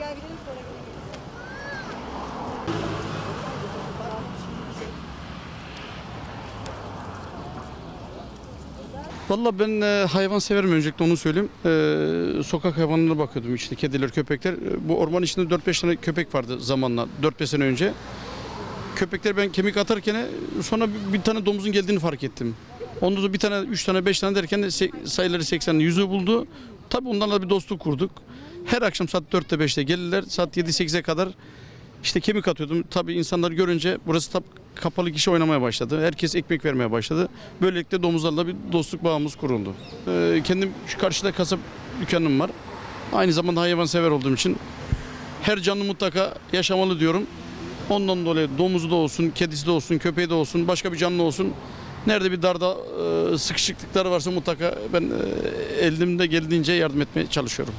Vallahi ben hayvan severim, öncelikle onu söyleyeyim. Sokak hayvanlarına bakıyordum, işte kediler, köpekler. Bu orman içinde 4-5 tane köpek vardı zamanla, 4-5 sene önce. Köpekler ben kemik atarken sonra bir tane domuzun geldiğini fark ettim. Ondan sonra bir tane, 3 tane, 5 tane derken sayıları 80'in 100'ü buldu. Tabii onlarla bir dostluk kurduk. Her akşam saat 4'te 5'te gelirler, saat 7-8'e kadar işte kemik atıyordum. Tabii insanlar görünce burası kapalı kişi oynamaya başladı. Herkes ekmek vermeye başladı. Böylelikle domuzlarla bir dostluk bağımız kuruldu. Kendim şu karşıda kasap dükkanım var. Aynı zamanda hayvansever olduğum için her canlı mutlaka yaşamalı diyorum. Ondan dolayı domuzu da olsun, kedisi de olsun, köpeği de olsun, başka bir canlı olsun. Nerede bir darda sıkışıklıkları varsa mutlaka ben elimde geldiğince yardım etmeye çalışıyorum.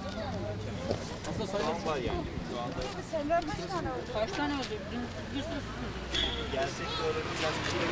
Kaç tane oldu? Bir sürü gelsek de öğreneceğiz.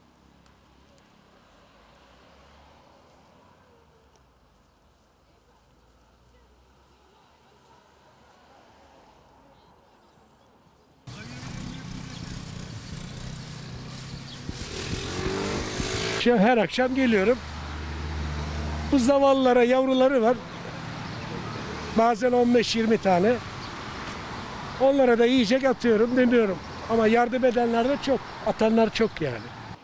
Her akşam geliyorum. Bu zavallılara yavruları var. Bazen 15-20 tane. Onlara da yiyecek atıyorum, dönüyorum. Ama yardım edenler de çok, atanlar çok yani.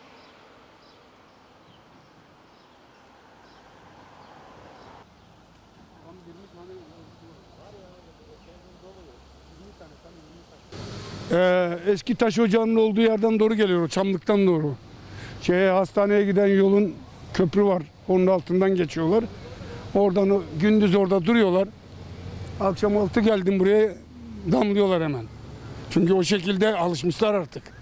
Eski taş ocağının olduğu yerden doğru geliyor, Çamlık'tan doğru. Hastaneye giden yolun köprü var, onun altından geçiyorlar. Oradan gündüz orada duruyorlar. Akşam 6 geldim buraya, damlıyorlar hemen. Çünkü o şekilde alışmışlar artık.